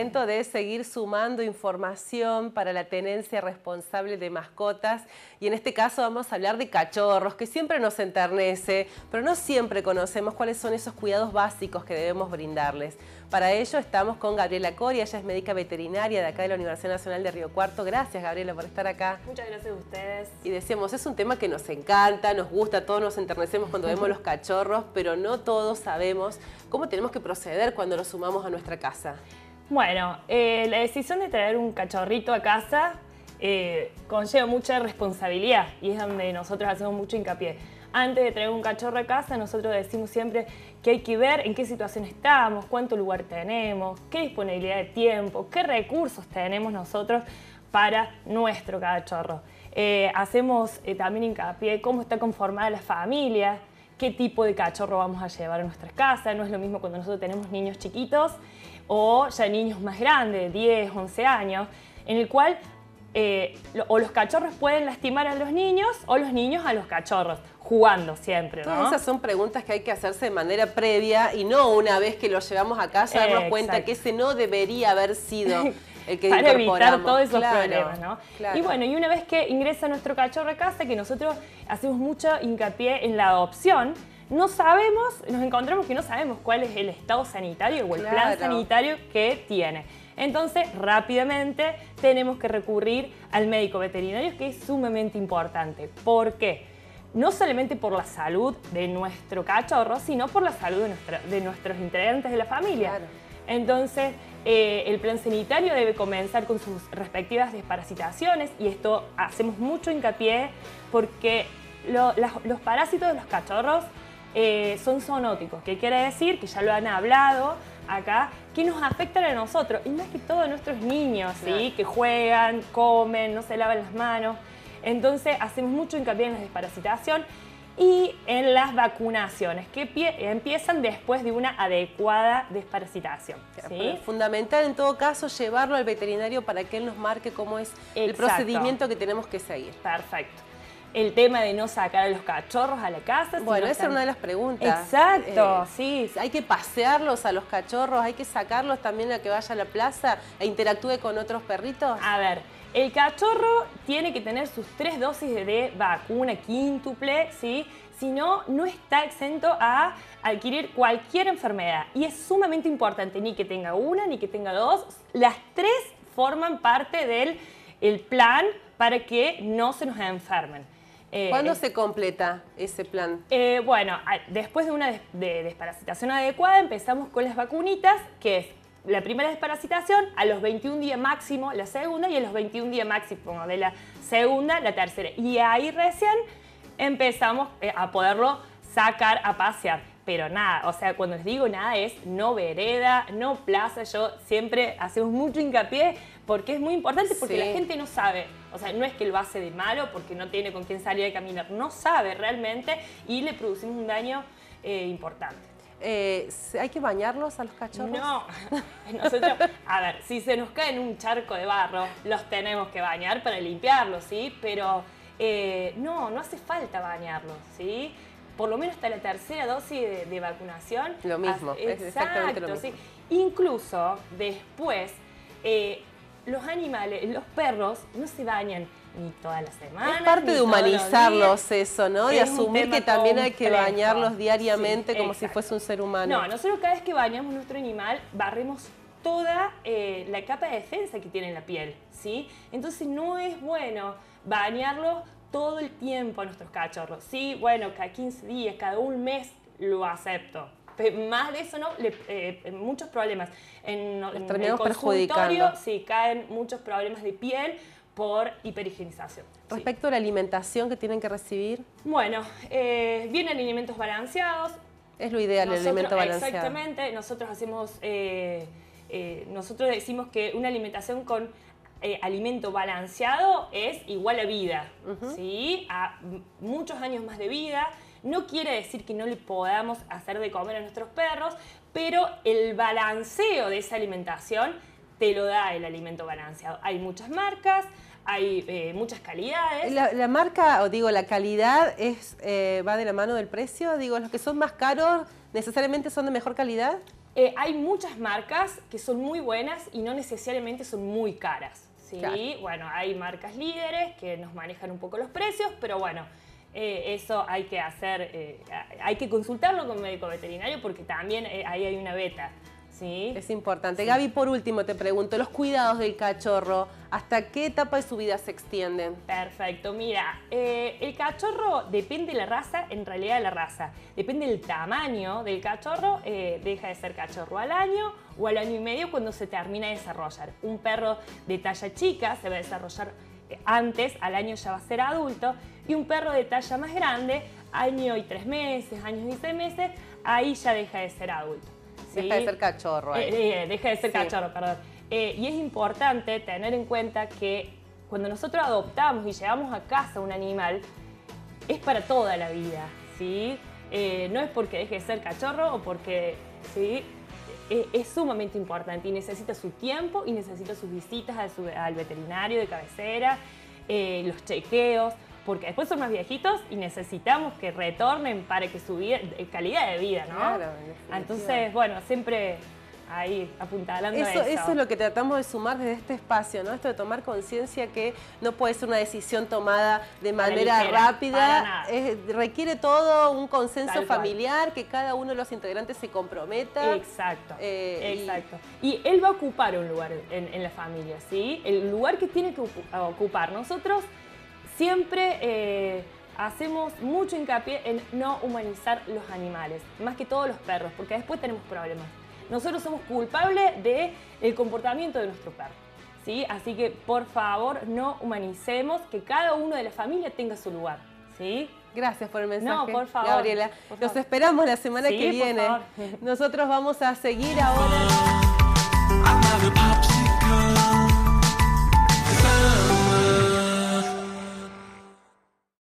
momento de seguir sumando información para la tenencia responsable de mascotas y en este caso vamos a hablar de cachorros, que siempre nos enternece, pero no siempre conocemos cuáles son esos cuidados básicos que debemos brindarles. Para ello estamos con Gabriela Coria, ella es médica veterinaria de acá de la Universidad Nacional de Río Cuarto. Gracias, Gabriela, por estar acá. Muchas gracias a ustedes. Y decíamos, es un tema que nos encanta, nos gusta, todos nos enternecemos cuando vemos los cachorros, pero no todos sabemos cómo tenemos que proceder cuando los sumamos a nuestra casa. Bueno, la decisión de traer un cachorrito a casa conlleva mucha responsabilidad y es donde nosotros hacemos mucho hincapié. Antes de traer un cachorro a casa, nosotros decimos siempre que hay que ver en qué situación estamos, cuánto lugar tenemos, qué disponibilidad de tiempo, qué recursos tenemos nosotros para nuestro cachorro. Hacemos también hincapié cómo está conformada la familia, qué tipo de cachorro vamos a llevar a nuestras casas. No es lo mismo cuando nosotros tenemos niños chiquitos o ya niños más grandes, 10, 11 años, en el cual o los cachorros pueden lastimar a los niños o los niños a los cachorros, jugando siempre, ¿no? Todas esas son preguntas que hay que hacerse de manera previa y no una vez que lo llevamos a casa darnos cuenta que ese no debería haber sido el que para incorporamos. evitar todos esos problemas, ¿no? Claro. Y bueno, y una vez que ingresa nuestro cachorro a casa, que nosotros hacemos mucho hincapié en la adopción, nos encontramos que no sabemos cuál es el estado sanitario o el plan sanitario que tiene. Entonces, rápidamente tenemos que recurrir al médico veterinario, que es sumamente importante. ¿Por qué? No solamente por la salud de nuestro cachorro, sino por la salud de nuestros integrantes de la familia. Claro. Entonces, el plan sanitario debe comenzar con sus respectivas desparasitaciones y esto hacemos mucho hincapié porque los parásitos de los cachorros son zoonóticos, que quiere decir, que ya lo han hablado acá, que nos afectan a nosotros y más que todo a nuestros niños, ¿sí? Que juegan, comen, no se lavan las manos. Entonces hacemos mucho hincapié en la desparasitación y en las vacunaciones, que empiezan después de una adecuada desparasitación, ¿sí? Fundamental en todo caso llevarlo al veterinario para que él nos marque cómo es el procedimiento que tenemos que seguir. Perfecto. El tema de no sacar a los cachorros a la casa. Bueno, esa es una de las preguntas. Exacto, sí. Hay que pasearlos a los cachorros, hay que sacarlos también a que vaya a la plaza e interactúe con otros perritos. A ver, el cachorro tiene que tener sus 3 dosis de vacuna quíntuple, ¿sí? Si no, no está exento a adquirir cualquier enfermedad. Y es sumamente importante, ni que tenga una, ni que tenga 2. Las 3 forman parte del plan para que no se nos enfermen. ¿Cuándo se completa ese plan? Bueno, después de una desparasitación adecuada empezamos con las vacunitas, que es la primera desparasitación a los 21 días máximo la segunda y a los 21 días máximo de la segunda la tercera. Y ahí recién empezamos a poderlo sacar a pasear. Pero nada, o sea, cuando les digo nada es no vereda, no plaza. Yo siempre hacemos mucho hincapié porque es muy importante, porque la gente no sabe. O sea, no es que lo hace de malo porque no tiene con quién salir a caminar. No sabe realmente y le producimos un daño importante. ¿Hay que bañarlos a los cachorros? No, nosotros, a ver, si se nos cae en un charco de barro, los tenemos que bañar para limpiarlos, ¿sí? Pero no hace falta bañarlos, ¿sí? Por lo menos hasta la tercera dosis de vacunación. Lo mismo, es exactamente lo mismo. ¿Sí? Incluso después, los animales, los perros, no se bañan ni todas las semanas. Es parte de humanizarlos eso, ¿no? De asumir que también hay que bañarlos diariamente como si fuese un ser humano. No, nosotros cada vez que bañamos nuestro animal, barremos toda la capa de defensa que tiene la piel, ¿sí? Entonces no es bueno bañarlos todo el tiempo a nuestros cachorros. Sí, bueno, cada 15 días, cada un mes lo acepto. Pero más de eso no, muchos problemas. En el consultorio sí, caen muchos problemas de piel por hiperhigienización. Respecto a la alimentación que tienen que recibir. Bueno, vienen alimentos balanceados. Es lo ideal, el alimento balanceado. Exactamente, nosotros decimos que una alimentación con alimento balanceado es igual a vida, ¿sí? A muchos años más de vida. No quiere decir que no le podamos hacer de comer a nuestros perros, pero el balanceo de esa alimentación te lo da el alimento balanceado. Hay muchas marcas, hay muchas calidades. La marca, o digo, la calidad va de la mano del precio. Digo, los que son más caros necesariamente son de mejor calidad. Hay muchas marcas que son muy buenas y no necesariamente son muy caras. ¿Sí? Claro. Bueno, hay marcas líderes que nos manejan un poco los precios, pero bueno, eso hay que hacer, hay que consultarlo con un médico veterinario porque también ahí hay una beta. ¿Sí? Es importante. Sí. Gaby, por último te pregunto, los cuidados del cachorro, ¿hasta qué etapa de su vida se extienden? Perfecto, mira, el cachorro depende de la raza, en realidad de la raza, depende del tamaño del cachorro, deja de ser cachorro al año o al año y medio cuando se termina de desarrollar. Un perro de talla chica se va a desarrollar antes, al año ya va a ser adulto, y un perro de talla más grande, año y 3 meses, años y 6 meses, ahí ya deja de ser adulto. ¿Sí? Deja de ser cachorro. Deja de ser cachorro, perdón. Y es importante tener en cuenta que cuando nosotros adoptamos y llevamos a casa un animal, es para toda la vida, ¿sí? No es porque deje de ser cachorro o porque, ¿sí? Es sumamente importante y necesita su tiempo y necesita sus visitas al veterinario de cabecera, los chequeos, porque después son más viejitos y necesitamos que retornen para que su vida, calidad de vida, ¿no? Claro, entonces, bueno, siempre ahí apuntalando eso es lo que tratamos de sumar desde este espacio, ¿no? Esto de tomar conciencia que no puede ser una decisión tomada de manera rápida, requiere todo un consenso familiar, que cada uno de los integrantes se comprometa. Exacto, exacto. Y él va a ocupar un lugar en la familia, ¿sí? El lugar que tiene que ocupar. Nosotros siempre hacemos mucho hincapié en no humanizar los animales, más que todos los perros, porque después tenemos problemas. Nosotros somos culpables del comportamiento de nuestro perro, ¿sí? Así que, por favor, no humanicemos, que cada uno de la familia tenga su lugar, ¿sí? Gracias por el mensaje, no, por favor, Gabriela. Por favor. Los esperamos la semana que viene. Por favor. Nosotros vamos a seguir ahora.